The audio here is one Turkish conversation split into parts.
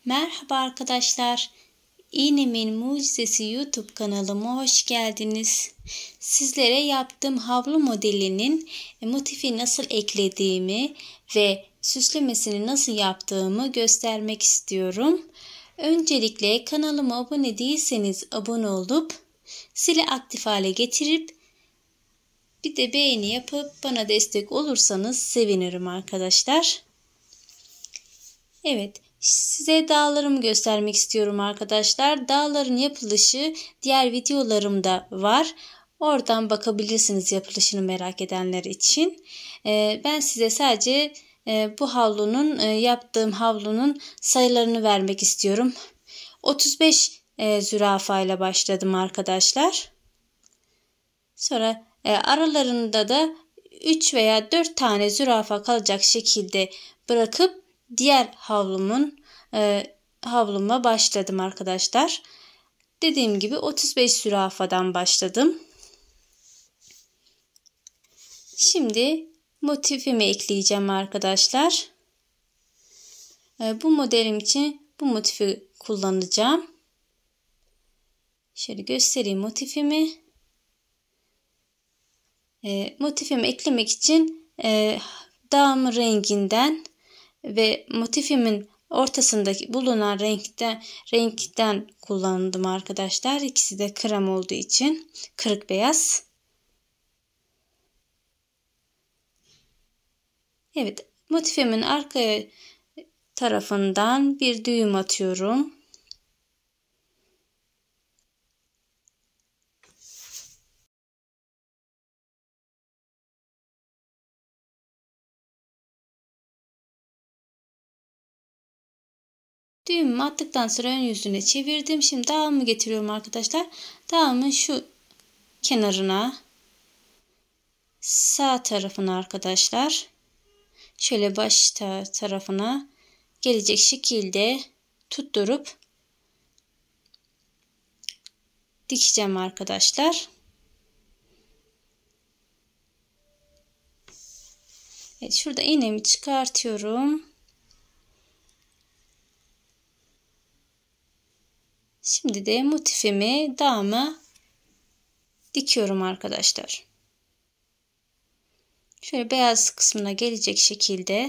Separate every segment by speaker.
Speaker 1: Merhaba arkadaşlar. İğnemin Mucizesi YouTube kanalıma hoş geldiniz. Sizlere yaptığım havlu modelinin motifi nasıl eklediğimi ve süslemesini nasıl yaptığımı göstermek istiyorum. Öncelikle kanalıma abone değilseniz abone olup zili aktif hale getirip bir de beğeni yapıp bana destek olursanız sevinirim arkadaşlar. Evet. Size dağlarımı göstermek istiyorum arkadaşlar. Dağların yapılışı diğer videolarımda var. Oradan bakabilirsiniz yapılışını merak edenler için. Ben size sadece bu yaptığım havlunun sayılarını vermek istiyorum. 35 zürafa ile başladım arkadaşlar. Sonra aralarında da 3 veya 4 tane zürafa kalacak şekilde bırakıp diğer havluma başladım arkadaşlar. Dediğim gibi 35 zürafadan başladım. Şimdi motifimi ekleyeceğim arkadaşlar. Bu modelim için bu motifi kullanacağım. Şöyle göstereyim motifimi. Motifimi eklemek için dağımın renginden ve motifimin ortasındaki bulunan renkten kullandım arkadaşlar. İkisi de krem olduğu için kırık beyaz. Evet, motifimin arka tarafından bir düğüm atıyorum. Düğümümü attıktan sonra ön yüzüne çevirdim. Şimdi dağımı getiriyorum arkadaşlar. Dağımın şu kenarına, sağ tarafına arkadaşlar, şöyle baş tarafına gelecek şekilde tutturup dikeceğim arkadaşlar. Evet, şurada iğnemi çıkartıyorum. Şimdi de motifimi dağıma dikiyorum arkadaşlar. Şöyle beyaz kısmına gelecek şekilde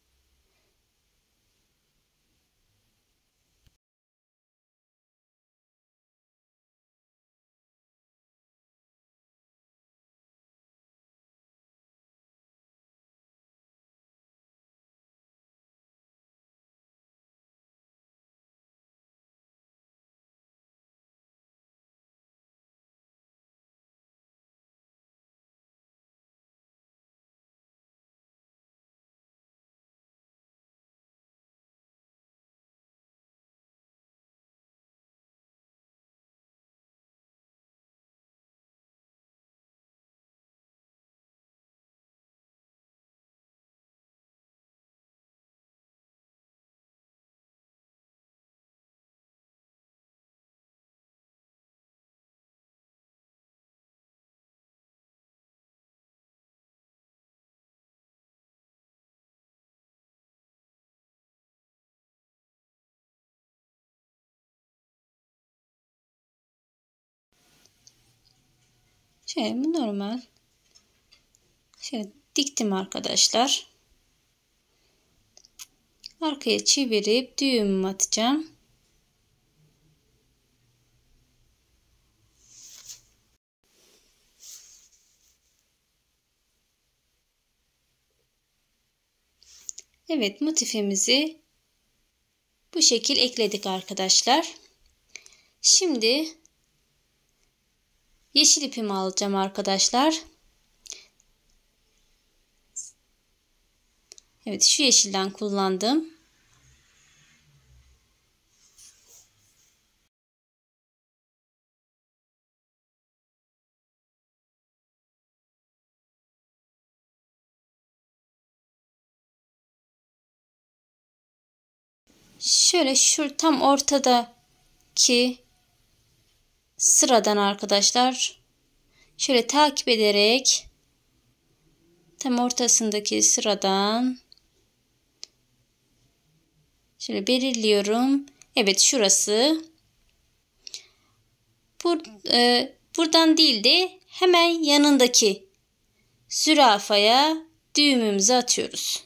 Speaker 1: şöyle normal şöyle diktim arkadaşlar. Arkaya çevirip düğümümü atacağım. Evet, motifimizi bu şekil ekledik arkadaşlar. Şimdi yeşil ipimi alacağım arkadaşlar. Evet, şu yeşilden kullandım. Şöyle şu tam ortadaki sıradan arkadaşlar şöyle takip ederek tam ortasındaki sıradan Şöyle belirliyorum. Evet, şurası. Buradan değil de hemen yanındaki zürafaya düğümümüzü atıyoruz.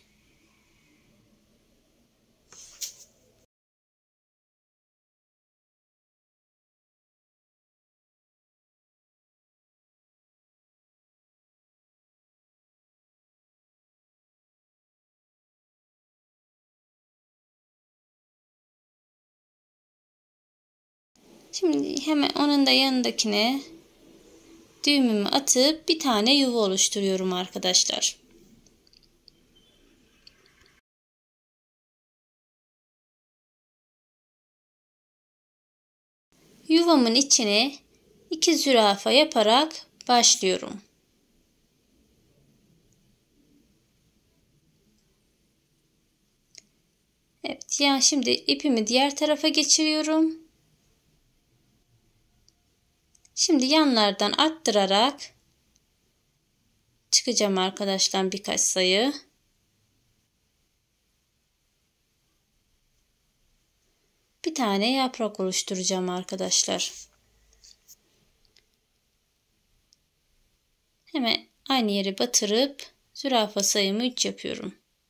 Speaker 1: Şimdi hemen onun da yanındakine düğümümü atıp bir tane yuva oluşturuyorum arkadaşlar. Yuvamın içine 2 zürafa yaparak başlıyorum. Evet, yani şimdi ipimi diğer tarafa geçiriyorum. Şimdi yanlardan arttırarak çıkacağım arkadaşlar birkaç sayı. Bir tane yaprak oluşturacağım arkadaşlar. Hemen aynı yere batırıp zürafa sayımı 3 yapıyorum.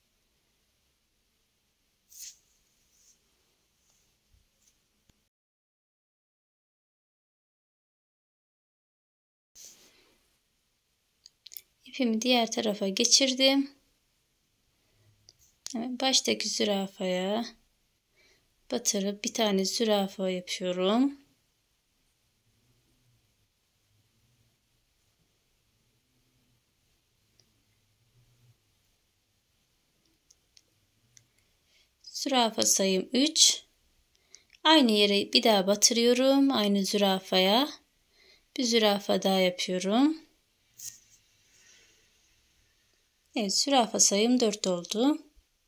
Speaker 1: İpimi diğer tarafa geçirdim. Hemen baştaki zürafaya batırıp bir tane zürafa yapıyorum. Zürafa sayım 3. Aynı yere bir daha batırıyorum. Aynı zürafaya bir zürafa daha yapıyorum. Evet, zürafa sayım 4 oldu.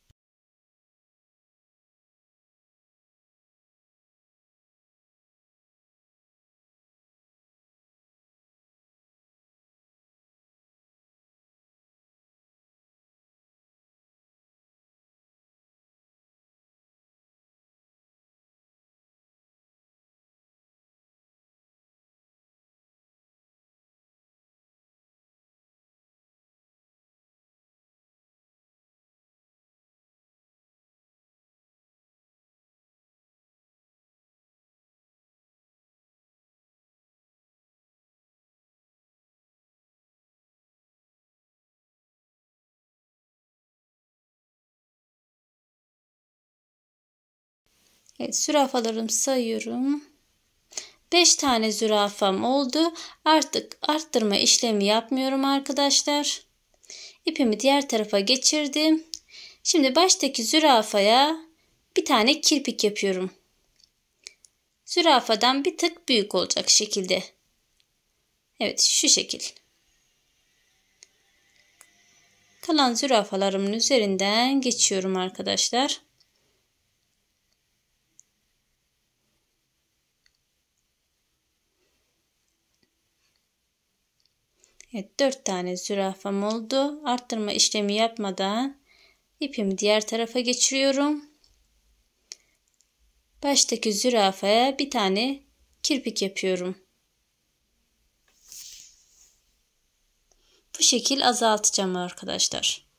Speaker 1: Evet, zürafalarımı sayıyorum. 5 tane zürafam oldu. Artık arttırma işlemi yapmıyorum arkadaşlar. İpimi diğer tarafa geçirdim. Şimdi baştaki zürafaya bir tane kirpik yapıyorum. Zürafadan bir tık büyük olacak şekilde. Evet, şu şekil. Kalan zürafalarımın üzerinden geçiyorum arkadaşlar. Evet, 4 tane zürafam oldu. Arttırma işlemi yapmadan ipimi diğer tarafa geçiriyorum. Baştaki zürafaya bir tane kirpik yapıyorum. Bu şekil azaltacağım arkadaşlar.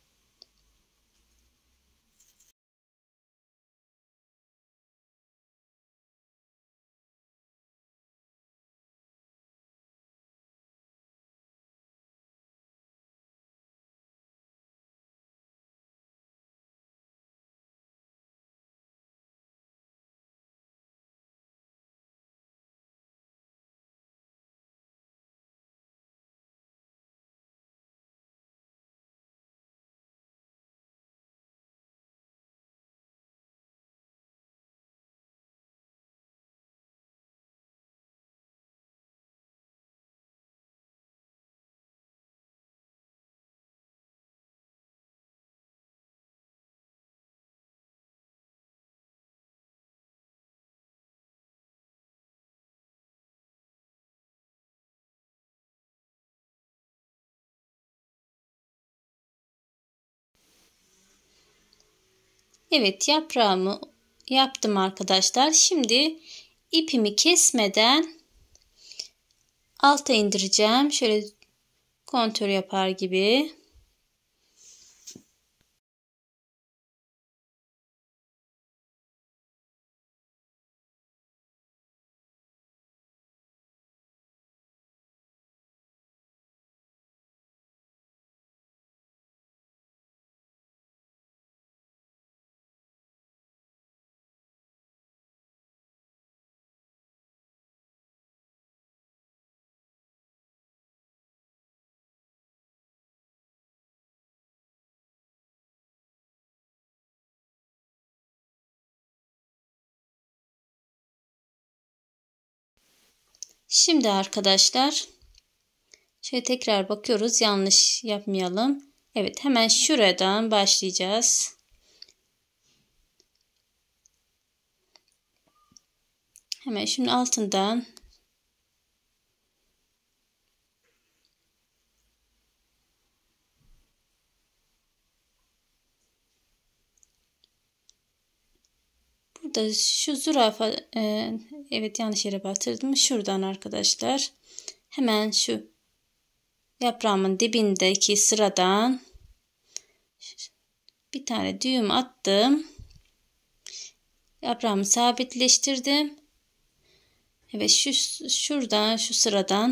Speaker 1: Evet, yaprağımı yaptım arkadaşlar. Şimdi ipimi kesmeden alta indireceğim. Şöyle kontör yapar gibi. Şimdi arkadaşlar şöyle tekrar bakıyoruz, yanlış yapmayalım. Evet, hemen şuradan başlayacağız. Hemen şunun altından burada şu zürafa evet, yanlış yere batırdım. Şuradan arkadaşlar hemen şu yaprağımın dibindeki sıradan bir tane düğüm attım. Yaprağımı sabitleştirdim. Evet, şuradan, şu sıradan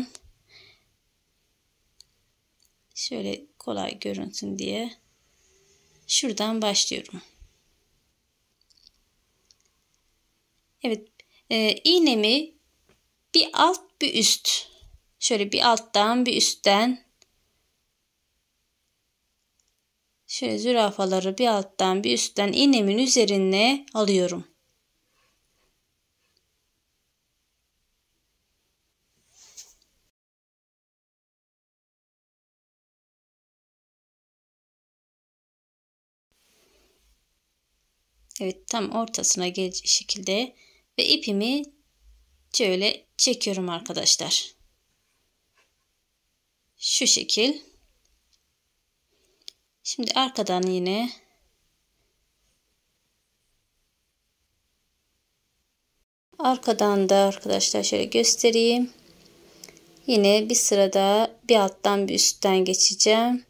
Speaker 1: şöyle kolay görünsün diye şuradan başlıyorum. Evet, iğnemi bir alt bir üst, şöyle bir alttan bir üstten, şöyle zürafaları bir alttan bir üstten iğnemin üzerine alıyorum. Evet, tam ortasına gelecek şekilde ve ipimi şöyle çekiyorum arkadaşlar. Şu şekil. Şimdi arkadan yine arkadan da arkadaşlar şöyle göstereyim. Yine bir sırada bir alttan bir üstten geçeceğim.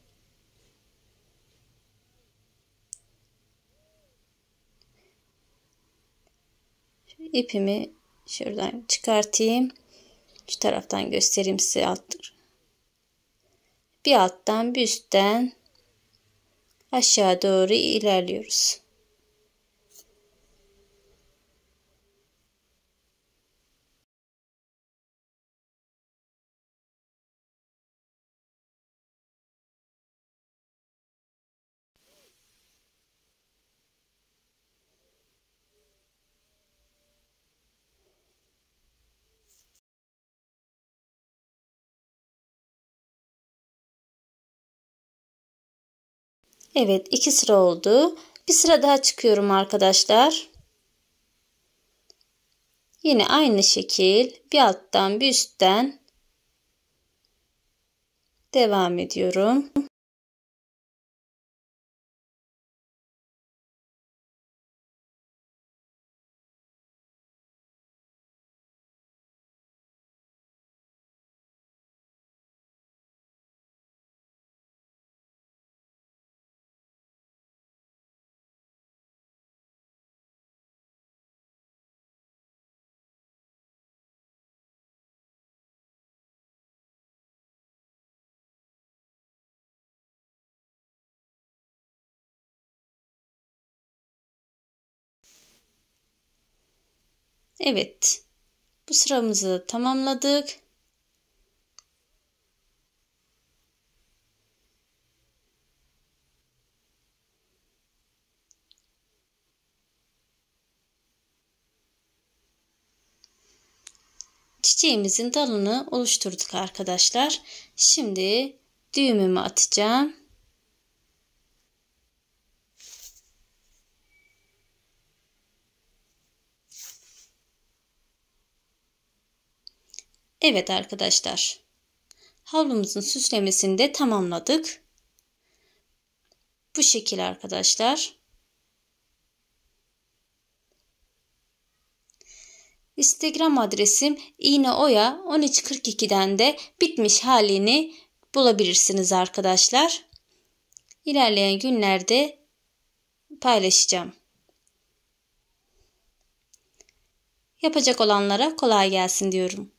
Speaker 1: İpimi şuradan çıkartayım. Şu taraftan göstereyim size alttır. Bir alttan bir üstten aşağı doğru ilerliyoruz. Evet, 2 sıra oldu. Bir sıra daha çıkıyorum arkadaşlar. Yine aynı şekil bir alttan bir üstten devam ediyorum. Evet, bu sıramızı tamamladık. Çiçeğimizin dalını oluşturduk arkadaşlar. Şimdi düğümümü atacağım. Evet arkadaşlar, havlumuzun süslemesini de tamamladık. Bu şekil arkadaşlar. Instagram adresim iğneoya 1342'den de bitmiş halini bulabilirsiniz arkadaşlar. İlerleyen günlerde paylaşacağım. Yapacak olanlara kolay gelsin diyorum.